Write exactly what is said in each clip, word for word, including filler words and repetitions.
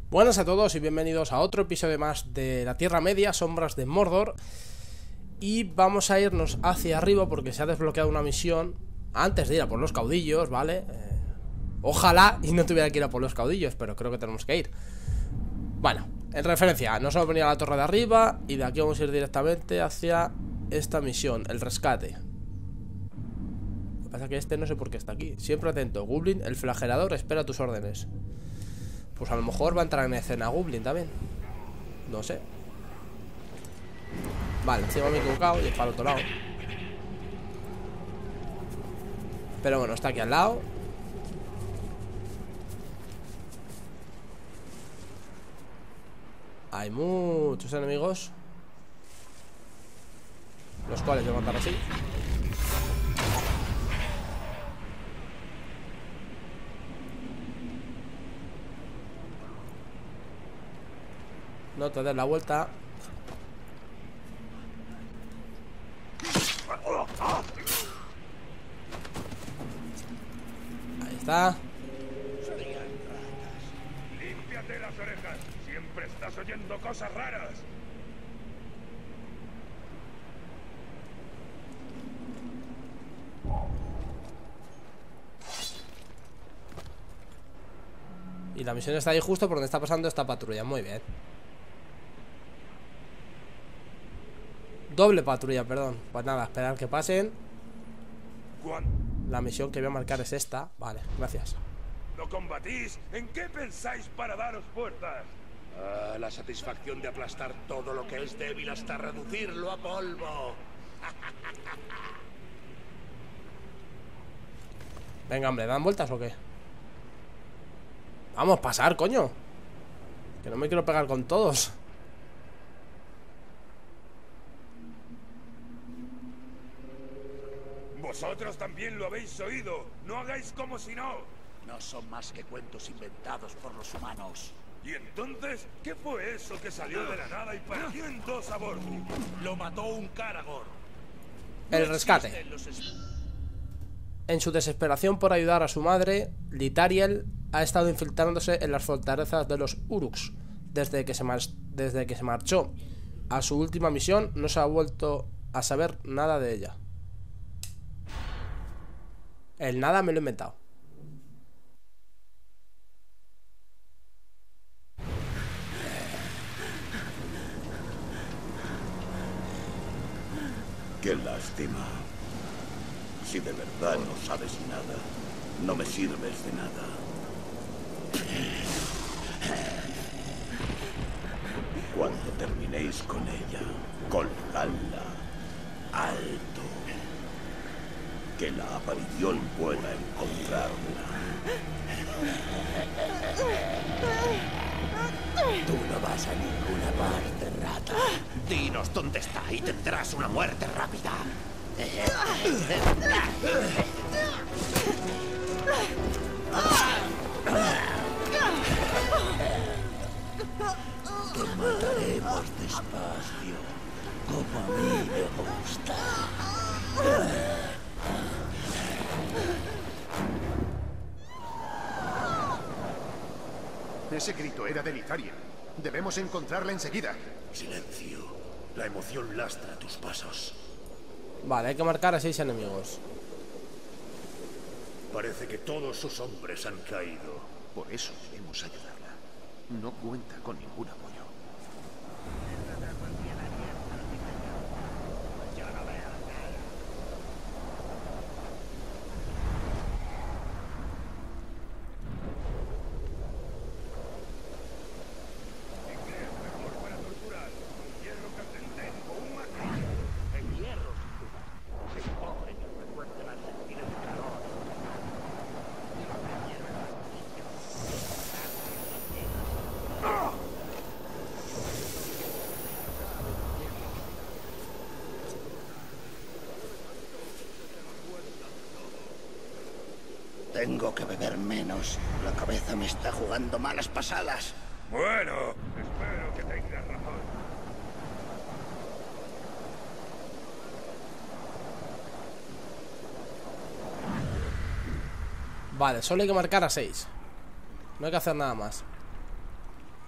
Buenas a todos y bienvenidos a otro episodio más de la Tierra Media, Sombras de Mordor. Y vamos a irnos hacia arriba porque se ha desbloqueado una misión antes de ir a por los caudillos, ¿vale? Eh, ojalá y no tuviera que ir a por los caudillos, pero creo que tenemos que ir. Bueno, en referencia, nos hemos venido a la torre de arriba y de aquí vamos a ir directamente hacia esta misión, el rescate. Lo que pasa es que este no sé por qué está aquí. Siempre atento, Goblin, el flagelador espera tus órdenes. Pues a lo mejor va a entrar en escena Goblin también. No sé. Vale, encima me he equivocado y es para el otro lado. Pero bueno, está aquí al lado. Hay muchos enemigos, los cuales voy a matar así. No te des la vuelta. Ahí está. Límpiate las orejas. Siempre estás oyendo cosas raras. Y la misión está ahí justo por donde está pasando esta patrulla. Muy bien. Doble patrulla, perdón. Pues nada, esperar que pasen. La misión que voy a marcar es esta. Vale, gracias. ¿No combatís? ¿En qué pensáis para daros fuerzas? Ah, la satisfacción de aplastar todo lo que es débil hasta reducirlo a polvo. Venga, hombre, ¿dan vueltas o qué? Vamos, pasar, coño. Que no me quiero pegar con todos. Vosotros también lo habéis oído. No hagáis como si no. No son más que cuentos inventados por los humanos. ¿Y entonces qué fue eso que salió de la nada y partió en dos a bordo? Lo mató un Caragor. El rescate. En su desesperación por ayudar a su madre, Litariel ha estado infiltrándose en las fortalezas de los Uruks. Desde que se mar desde que se marchó a su última misión, no se ha vuelto a saber nada de ella. El nada me lo he inventado. Qué lástima. Si de verdad no sabes nada, no me sirves de nada. Cuando terminéis con ella, colgadla alto. Que la aparición pueda encontrarla. Tú no vas a ninguna parte, rata. Dinos dónde está y tendrás una muerte rápida. Te mataremos despacio, como a mí me gusta. Ese grito era de Litariel. Debemos encontrarla enseguida. Silencio. La emoción lastra tus pasos. Vale, hay que marcar a seis enemigos. Parece que todos sus hombres han caído. Por eso debemos ayudarla. No cuenta con ningún apoyo. Tengo que beber menos. La cabeza me está jugando malas pasadas. Bueno, espero que tengas razón. Vale, solo hay que marcar a seis. No hay que hacer nada más.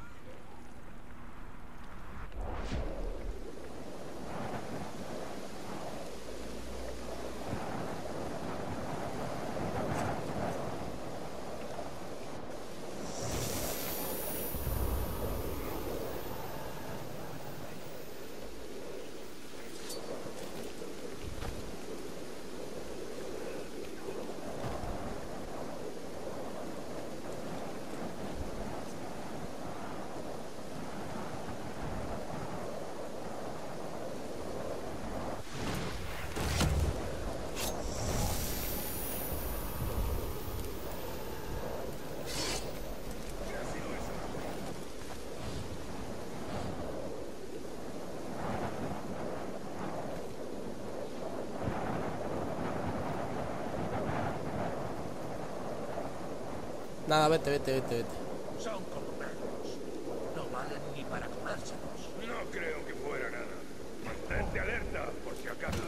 Nada, vete, vete, vete, vete. Son como perros. No valen ni para comérselos. No creo que fuera nada. Mantente alerta, por si acaso.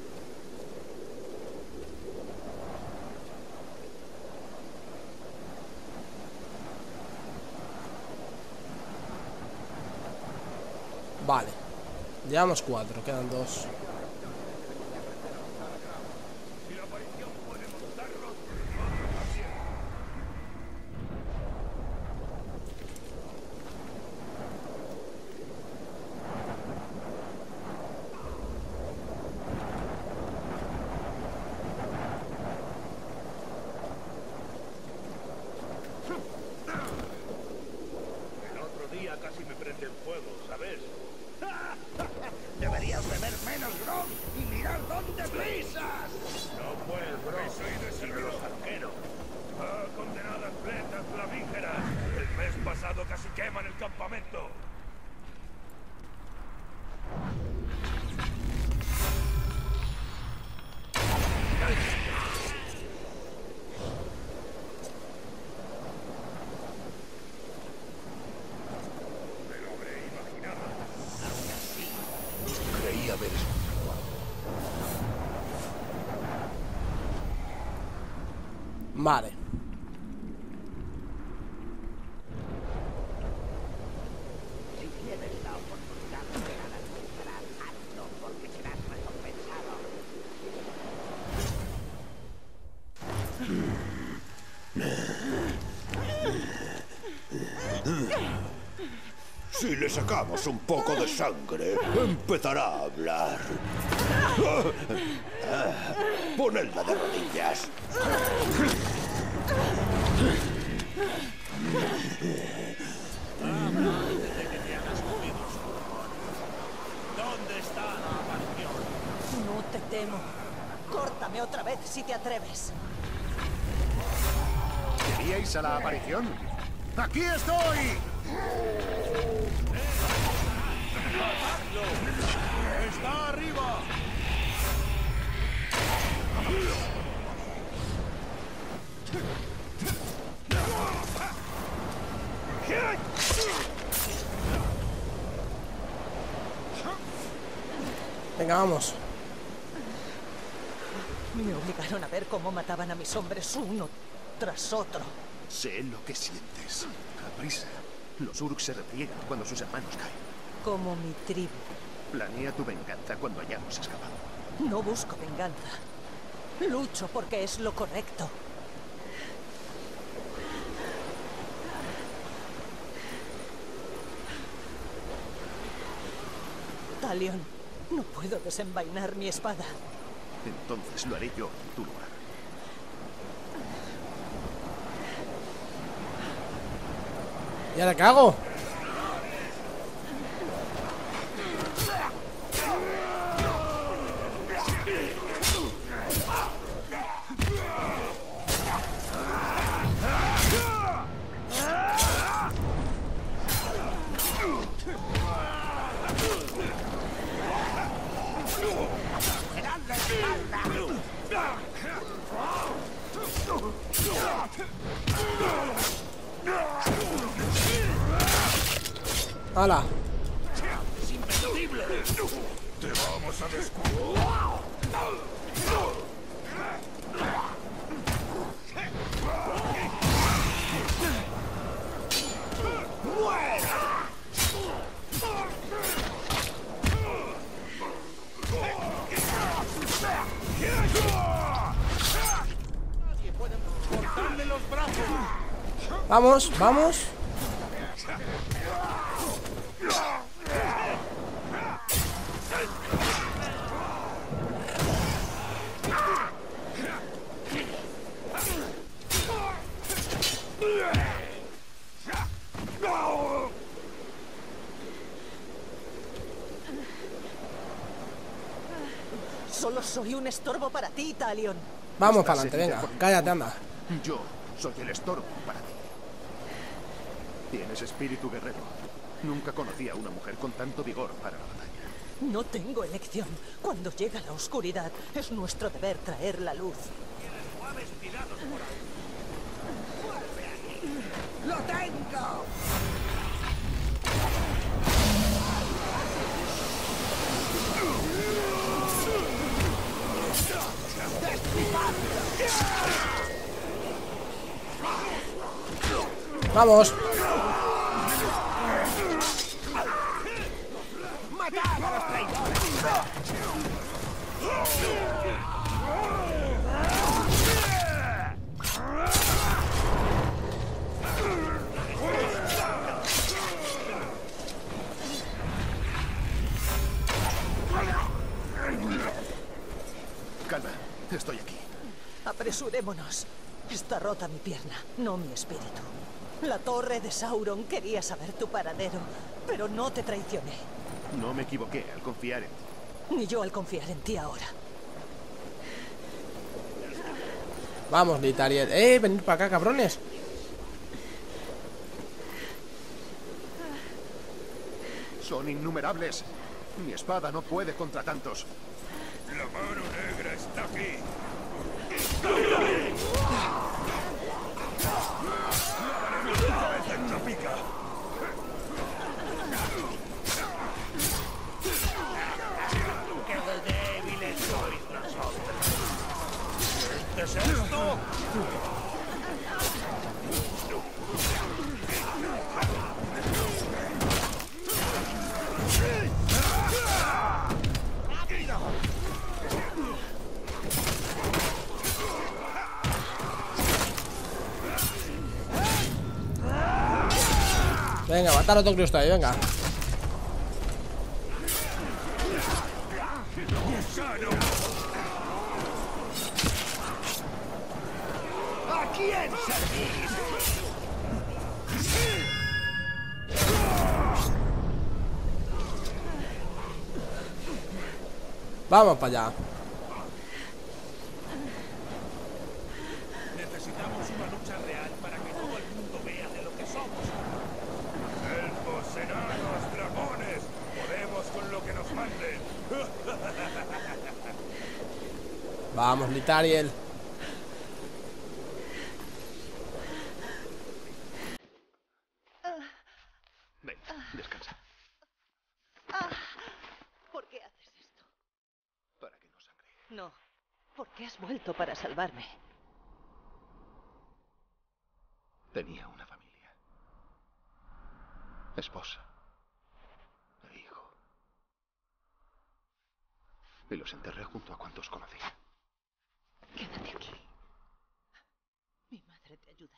Vale. Llevamos cuatro, quedan dos. Si la aparición puede montarlos, nosotros también. El otro día casi me prende el fuego, ¿sabes? Deberías beber menos grog y mirar dónde pisas. No fue el grog, sino los arqueros. Ah, condenadas fletas flamígeras. El mes pasado casi queman el campamento. Me lo habré imaginado. Creía ver eso. Vale. Si tienes la oportunidad de ver a la víspera, hazlo porque serás recompensado. Si le sacamos un poco de sangre, empezará a hablar. Ponedla de rodillas. ¿Dónde está la aparición? No te temo. Córtame otra vez si te atreves. ¿Queríais a la aparición? ¡Aquí estoy! ¡Está arriba! Venga, vamos. Me obligaron a ver cómo mataban a mis hombres uno tras otro. Sé lo que sientes. A prisa. Los Uruk se repliegan cuando sus hermanos caen. Como mi tribu. Planea tu venganza cuando hayamos escapado. No busco venganza. Lucho porque es lo correcto. Talion, no puedo desenvainar mi espada. Entonces lo haré yo en tu lugar. ¿Y ahora qué hago? ¡Hala! ¡Te vamos a descubrir! ¡Cortadle los brazos! Vamos, vamos. Solo soy un estorbo para ti, Talion. Vamos para adelante, venga. Cállate, anda. Yo soy el estorbo para ti. Tienes espíritu guerrero. Nunca conocí a una mujer con tanto vigor para la batalla. No tengo elección. Cuando llega la oscuridad, es nuestro deber traer la luz. Tienes suaves tirados por ahí. Vuelve aquí. ¡Lo tengo! ¡Vamos! ¡Matad a los traidores! Calma, estoy aquí. Apresurémonos. Está rota mi pierna, no mi espíritu. La torre de Sauron quería saber tu paradero, pero no te traicioné. No me equivoqué al confiar en ti. Ni yo al confiar en ti ahora. Vamos, Litariel. ¡Eh! Venid para acá, cabrones. Son innumerables. Mi espada no puede contra tantos. La mano negra está aquí. ¡Esta pica! ¡Qué débiles sois nosotros! ¿Qué es esto? Venga, matar a otro Cristo ahí, venga. ¿A quién servís? Vamos para allá. Necesitamos una lucha real para que todo el mundo vea de lo que somos. Elfos, enanos, dragones. Podemos con lo que nos manden. Vamos, Litariel. Ven, descansa. ¿Por qué haces esto? Para que no sangre. No, ¿por qué has vuelto para salvarme? Tenía una familia. Esposa. E hijo. Y los enterré junto a cuantos conocí. Quédate aquí. Mi madre te ayudará.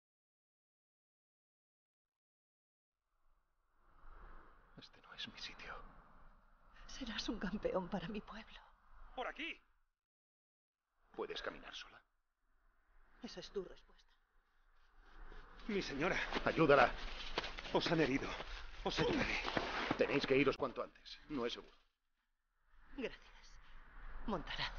Este no es mi sitio. Serás un campeón para mi pueblo. ¡Por aquí! ¿Puedes caminar sola? Esa es tu respuesta. Mi señora. Ayúdala. Os han herido. Os ayudaré. Tenéis que iros cuanto antes. No es seguro. Gracias. Montaraz.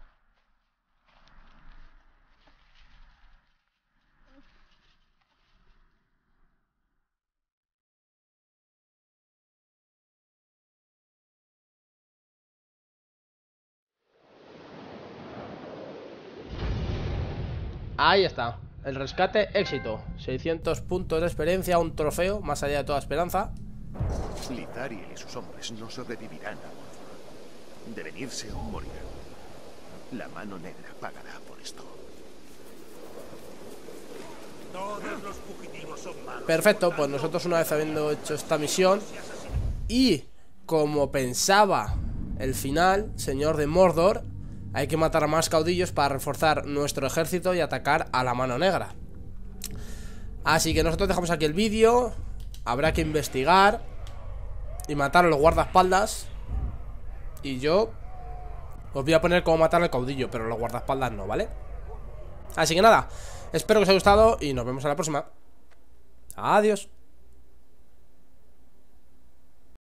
Ahí está. El rescate, éxito. seiscientos puntos de experiencia, un trofeo, más allá de toda esperanza. Litariel y sus hombres no sobrevivirán a Mordor. Deben irse o morir. La mano negra pagará por esto. Todos los fugitivos son malos. Perfecto, pues nosotros una vez habiendo hecho esta misión y como pensaba el final, señor de Mordor, hay que matar a más caudillos para reforzar nuestro ejército y atacar a la mano negra. Así que nosotros dejamos aquí el vídeo. Habrá que investigar y matar a los guardaespaldas. Y yo os voy a poner cómo matar al caudillo, pero los guardaespaldas no, ¿vale? Así que nada, espero que os haya gustado y nos vemos en la próxima. Adiós.